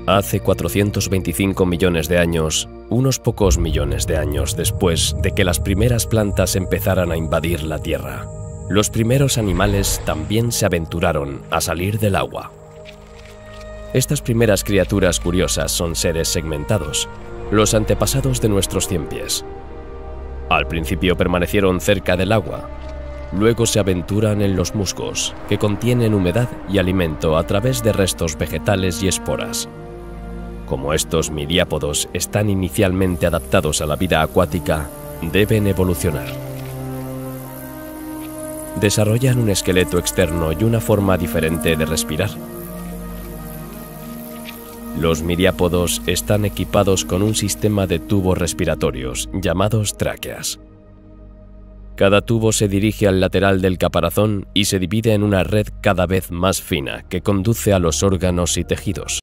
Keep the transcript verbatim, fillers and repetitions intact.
Hace cuatrocientos veinticinco millones de años, unos pocos millones de años después de que las primeras plantas empezaran a invadir la Tierra, los primeros animales también se aventuraron a salir del agua. Estas primeras criaturas curiosas son seres segmentados, los antepasados de nuestros cien pies. Al principio permanecieron cerca del agua, luego se aventuran en los musgos, que contienen humedad y alimento a través de restos vegetales y esporas. Como estos miriápodos están inicialmente adaptados a la vida acuática, deben evolucionar. Desarrollan un esqueleto externo y una forma diferente de respirar. Los miriápodos están equipados con un sistema de tubos respiratorios llamados tráqueas. Cada tubo se dirige al lateral del caparazón y se divide en una red cada vez más fina que conduce a los órganos y tejidos.